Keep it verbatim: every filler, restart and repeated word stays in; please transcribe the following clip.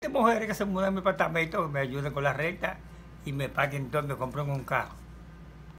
mujeres que se mudan en mi apartamento, me ayuden con la renta y me paguen todo, me compren un carro.